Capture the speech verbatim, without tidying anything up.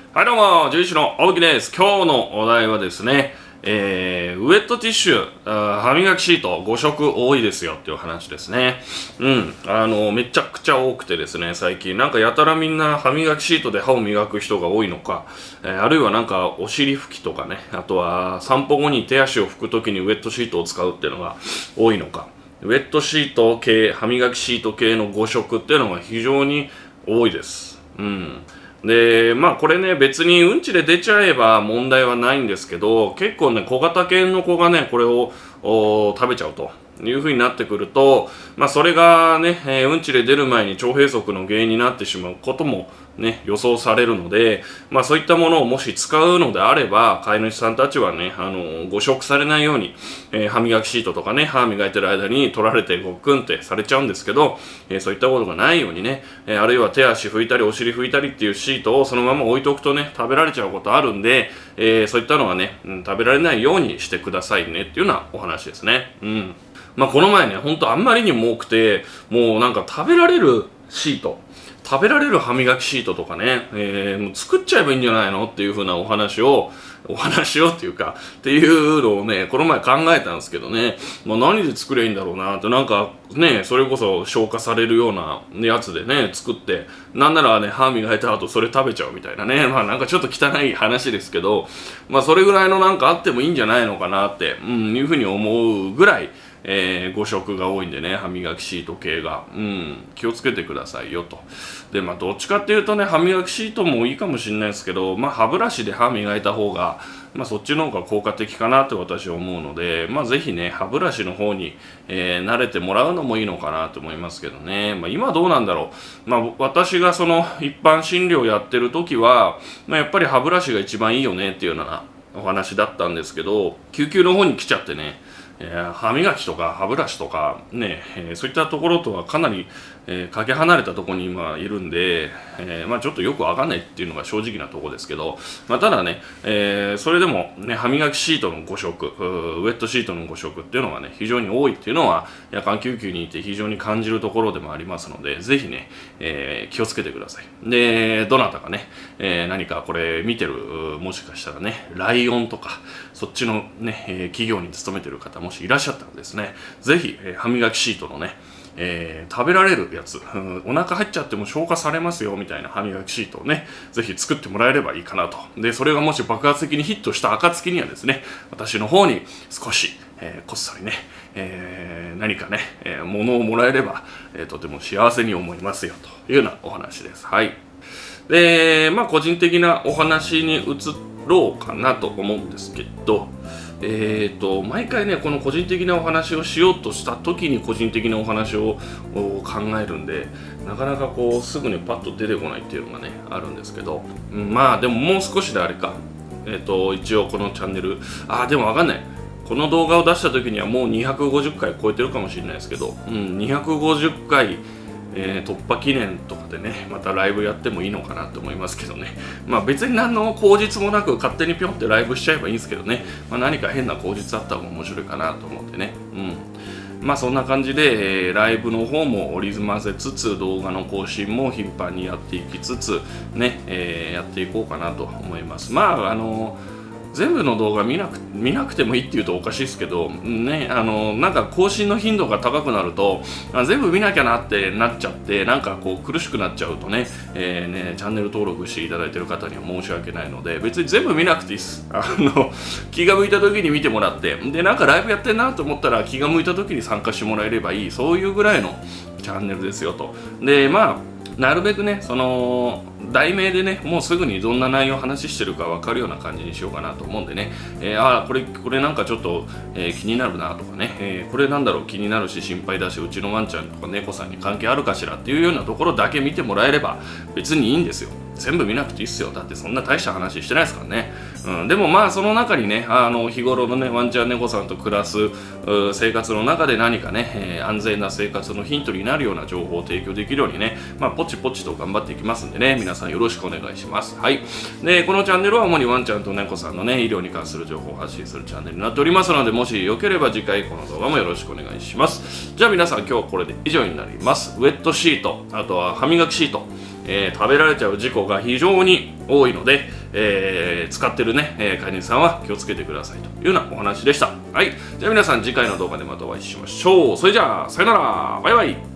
はいどうも、獣医師の青木です。今日のお題はですね、えー、ウェットティッシュ、あ歯磨きシートご色多いですよっていう話ですね。うん、あの、めちゃくちゃ多くてですね、最近。なんかやたらみんな歯磨きシートで歯を磨く人が多いのか、えー、あるいはなんかお尻拭きとかね、あとは散歩後に手足を拭くときにウェットシートを使うっていうのが多いのか、ウェットシート系、歯磨きシート系のご色っていうのが非常に多いです。うん。で、まあこれね、別にうんちで出ちゃえば問題はないんですけど、結構ね、小型犬の子がね、これを食べちゃうという風になってくると、まあそれがね、えー、うんちで出る前に腸閉塞の原因になってしまうこともね、予想されるので、まあそういったものをもし使うのであれば、飼い主さんたちはね、あの、誤食されないように、えー、歯磨きシートとかね、歯磨いてる間に取られてごっくんってされちゃうんですけど、えー、そういったことがないようにね、えー、あるいは手足拭いたりお尻拭いたりっていうシートをそのまま置いておくとね、食べられちゃうことあるんで、えー、そういったのはね、うん、食べられないようにしてくださいねっていうようなお話ですね。うん。まあこの前ね、ほんとあんまりにも多くて、もうなんか食べられるシート、食べられる歯磨きシートとかね、えー、もう作っちゃえばいいんじゃないのっていう風なお話を、お話をっていうか、っていうのをね、この前考えたんですけどね、まあ何で作りゃいいんだろうなって、なんかね、それこそ消化されるようなやつでね、作って、なんならね、歯磨いた後それ食べちゃうみたいなね、まあなんかちょっと汚い話ですけど、まあそれぐらいのなんかあってもいいんじゃないのかなって、うん、いう風に思うぐらい、えー、誤色が多いんでね、歯磨きシート系が、うん、気をつけてくださいよと。で、まあどっちかっていうとね、歯磨きシートもいいかもしれないですけど、まあ歯ブラシで歯磨いた方が、まあそっちの方が効果的かなって私は思うので、まあぜひね、歯ブラシの方に、えー、慣れてもらうのもいいのかなと思いますけどね。まあ今どうなんだろう。まあ私がその一般診療やってる時は、まあやっぱり歯ブラシが一番いいよねっていうようなお話だったんですけど、救急の方に来ちゃってね、えー、歯磨きとか歯ブラシとかね、えー、そういったところとはかなり、えー、かけ離れたところに今いるんで、えー、まあちょっとよくわかんないっていうのが正直なところですけど、まあただね、えー、それでもね、歯磨きシートのご色、ウェットシートのご色っていうのがね、非常に多いっていうのは夜間救急にいて非常に感じるところでもありますので、ぜひね、えー、気をつけてください。で、どなたかね、えー、何かこれ見てる、もしかしたらね、ライオンとか、そっちのね、えー、企業に勤めてる方もしいらっしゃったらですね、ぜひ、えー、歯磨きシートのね、えー、食べられるやつ、うん、お腹入っちゃっても消化されますよみたいな歯磨きシートをね、ぜひ作ってもらえればいいかなと。で、それがもし爆発的にヒットした暁にはですね、私の方に少し、えー、こっそりね、えー、何かね、えー、物をもらえれば、えー、とても幸せに思いますよというようなお話です。はい。で、まあ個人的なお話に移ろうかなと思うんですけど、えーと毎回ねこの個人的なお話をしようとした時に個人的なお話を考えるんで、なかなかこうすぐにパッと出てこないっていうのがねあるんですけど、うん、まあでももう少しであれか、えーと一応このチャンネル、ああでもわかんない、この動画を出した時にはもうにひゃくごじゅっかい超えてるかもしれないですけど、うん、にひゃくごじゅっかいえー、突破記念とかでね、またライブやってもいいのかなと思いますけどね。まあ別に何の口実もなく勝手にぴょんってライブしちゃえばいいんですけどね。まあ何か変な口実あったら面白いかなと思ってね。うん。まあそんな感じで、えー、ライブの方も織り交ぜつつ、動画の更新も頻繁にやっていきつつ、ね、えー、やっていこうかなと思います。まああのー全部の動画見なく見なくてもいいっていうとおかしいですけど、ね、あのなんか更新の頻度が高くなるとあ全部見なきゃなってなっちゃって、なんかこう苦しくなっちゃうとね、えー、ねチャンネル登録していただいている方には申し訳ないので、別に全部見なくていいです。あの気が向いた時に見てもらって、でなんかライブやってんなと思ったら気が向いた時に参加してもらえればいい、そういうぐらいのチャンネルですよと。でまあなるべくね、その題名でね、もうすぐにどんな内容を話してるか分かるような感じにしようかなと思うんでね、えー、ああこれこれなんかちょっと、えー、気になるなとかね、えー、これなんだろう気になるし心配だし、うちのワンちゃんとか猫さんに関係あるかしらっていうようなところだけ見てもらえれば別にいいんですよ。全部見なくていいっすよ。だってそんな大した話してないですからね。うん、でもまあその中にね、あの日頃のねワンちゃん猫さんと暮らす生活の中で何かね、えー、安全な生活のヒントになるような情報を提供できるようにね、まあポチポチと頑張っていきますんでね、皆さんよろしくお願いします。はい。でこのチャンネルは主にワンちゃんと猫さんのね医療に関する情報を発信するチャンネルになっておりますので、もしよければ次回この動画もよろしくお願いします。じゃあ皆さん今日はこれで以上になります。ウェットシート、あとは歯磨きシート、 えー、食べられちゃう事故が非常に多いので、えー、使ってるね、えー、飼い主さんは気をつけてくださいというようなお話でした。はい、じゃあ皆さん次回の動画でまたお会いしましょう。それじゃあさよなら、バイバイ。